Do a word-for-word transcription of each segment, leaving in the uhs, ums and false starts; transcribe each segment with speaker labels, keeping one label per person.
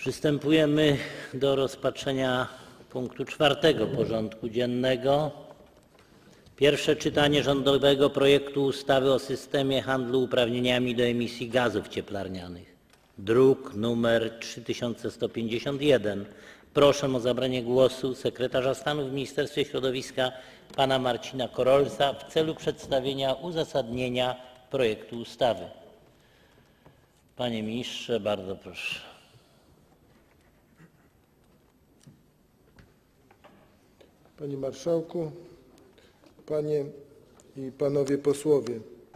Speaker 1: Przystępujemy do rozpatrzenia punktu czwartego porządku dziennego. Pierwsze czytanie rządowego projektu ustawy o systemie handlu uprawnieniami do emisji gazów cieplarnianych. Druk nr trzy tysiące sto pięćdziesiąt jeden. Proszę o zabranie głosu sekretarza stanu w Ministerstwie Środowiska pana Marcina Korolca w celu przedstawienia uzasadnienia projektu ustawy. Panie ministrze, bardzo proszę.
Speaker 2: Panie Marszałku, Panie i Panowie Posłowie.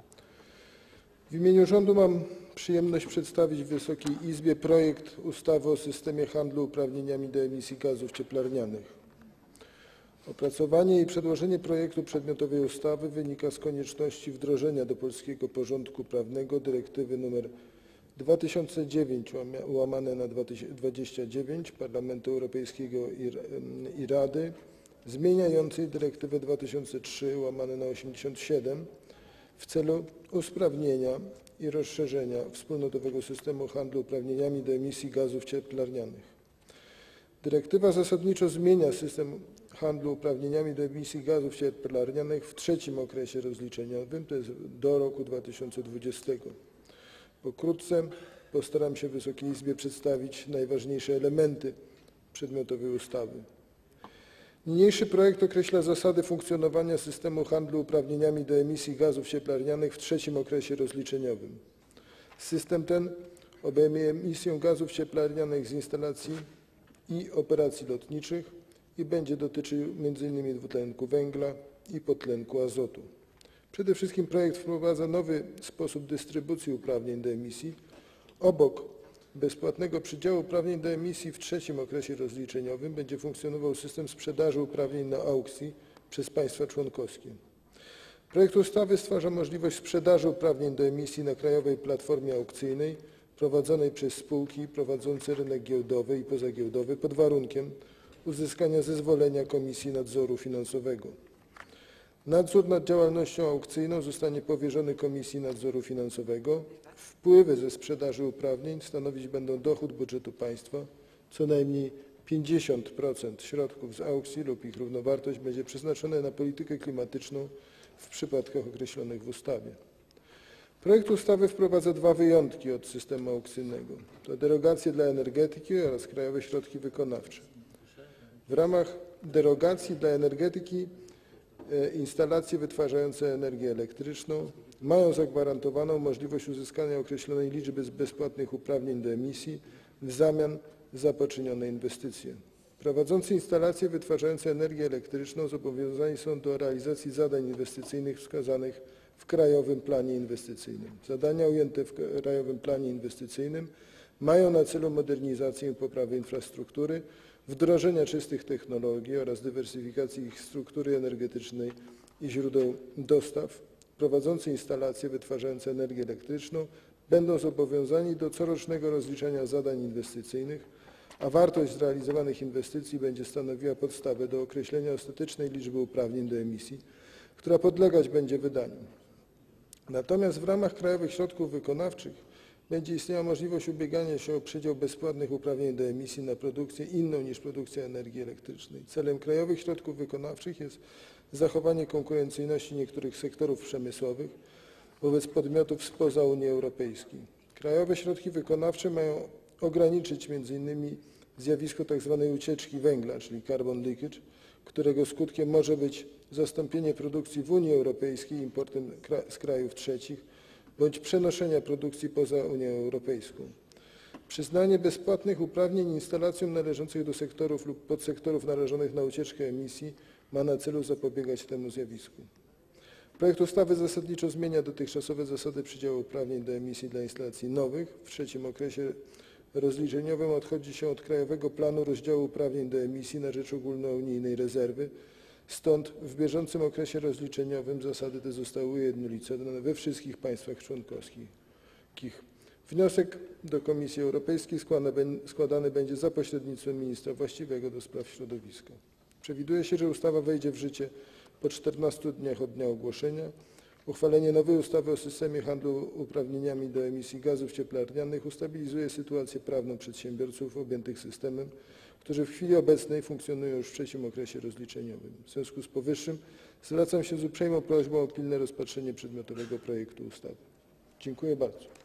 Speaker 2: W imieniu rządu mam przyjemność przedstawić Wysokiej Izbie projekt ustawy o systemie handlu uprawnieniami do emisji gazów cieplarnianych. Opracowanie i przedłożenie projektu przedmiotowej ustawy wynika z konieczności wdrożenia do polskiego porządku prawnego dyrektywy nr dwa tysiące dziewięć łamane na dwadzieścia dziewięć Parlamentu Europejskiego i Rady zmieniającej dyrektywę dwa tysiące trzy łamane na osiemdziesiąt siedem w celu usprawnienia i rozszerzenia wspólnotowego systemu handlu uprawnieniami do emisji gazów cieplarnianych. Dyrektywa zasadniczo zmienia system handlu uprawnieniami do emisji gazów cieplarnianych w trzecim okresie rozliczeniowym, to jest do roku dwa tysiące dwudziestego. Pokrótce postaram się Wysokiej Izbie przedstawić najważniejsze elementy przedmiotowej ustawy. Niniejszy projekt określa zasady funkcjonowania systemu handlu uprawnieniami do emisji gazów cieplarnianych w trzecim okresie rozliczeniowym. System ten obejmie emisję gazów cieplarnianych z instalacji i operacji lotniczych i będzie dotyczył między innymi dwutlenku węgla i podtlenku azotu. Przede wszystkim projekt wprowadza nowy sposób dystrybucji uprawnień do emisji. Obok bezpłatnego przydziału uprawnień do emisji w trzecim okresie rozliczeniowym będzie funkcjonował system sprzedaży uprawnień na aukcji przez państwa członkowskie. Projekt ustawy stwarza możliwość sprzedaży uprawnień do emisji na krajowej platformie aukcyjnej prowadzonej przez spółki prowadzące rynek giełdowy i pozagiełdowy pod warunkiem uzyskania zezwolenia Komisji Nadzoru Finansowego. Nadzór nad działalnością aukcyjną zostanie powierzony Komisji Nadzoru Finansowego. Wpływy ze sprzedaży uprawnień stanowić będą dochód budżetu państwa. Co najmniej pięćdziesiąt procent środków z aukcji lub ich równowartość będzie przeznaczone na politykę klimatyczną w przypadkach określonych w ustawie. Projekt ustawy wprowadza dwa wyjątki od systemu aukcyjnego. To derogacje dla energetyki oraz krajowe środki wykonawcze. W ramach derogacji dla energetyki instalacje wytwarzające energię elektryczną mają zagwarantowaną możliwość uzyskania określonej liczby bezpłatnych uprawnień do emisji w zamian za poczynione inwestycje. Prowadzący instalacje wytwarzające energię elektryczną zobowiązani są do realizacji zadań inwestycyjnych wskazanych w Krajowym Planie Inwestycyjnym. Zadania ujęte w Krajowym Planie Inwestycyjnym mają na celu modernizację i poprawę infrastruktury, wdrożenia czystych technologii oraz dywersyfikacji ich struktury energetycznej i źródeł dostaw. Prowadzący instalacje wytwarzające energię elektryczną będą zobowiązani do corocznego rozliczania zadań inwestycyjnych, a wartość zrealizowanych inwestycji będzie stanowiła podstawę do określenia ostatecznej liczby uprawnień do emisji, która podlegać będzie wydaniu. Natomiast w ramach krajowych środków wykonawczych będzie istniała możliwość ubiegania się o przydział bezpłatnych uprawnień do emisji na produkcję inną niż produkcja energii elektrycznej. Celem krajowych środków wykonawczych jest zachowanie konkurencyjności niektórych sektorów przemysłowych wobec podmiotów spoza Unii Europejskiej. Krajowe środki wykonawcze mają ograniczyć między innymi zjawisko tzw. ucieczki węgla, czyli carbon leakage, którego skutkiem może być zastąpienie produkcji w Unii Europejskiej importem z krajów trzecich, bądź przenoszenia produkcji poza Unię Europejską. Przyznanie bezpłatnych uprawnień instalacjom należących do sektorów lub podsektorów narażonych na ucieczkę emisji ma na celu zapobiegać temu zjawisku. Projekt ustawy zasadniczo zmienia dotychczasowe zasady przydziału uprawnień do emisji dla instalacji nowych. W trzecim okresie rozliczeniowym odchodzi się od Krajowego Planu Rozdziału Uprawnień do emisji na rzecz ogólnounijnej rezerwy. Stąd w bieżącym okresie rozliczeniowym zasady te zostały ujednolicone we wszystkich państwach członkowskich. Wniosek do Komisji Europejskiej składany będzie za pośrednictwem ministra właściwego do spraw środowiska. Przewiduje się, że ustawa wejdzie w życie po czternastu dniach od dnia ogłoszenia. Uchwalenie nowej ustawy o systemie handlu uprawnieniami do emisji gazów cieplarnianych ustabilizuje sytuację prawną przedsiębiorców objętych systemem, którzy w chwili obecnej funkcjonują już w trzecim okresie rozliczeniowym. W związku z powyższym zwracam się z uprzejmą prośbą o pilne rozpatrzenie przedmiotowego projektu ustawy. Dziękuję bardzo.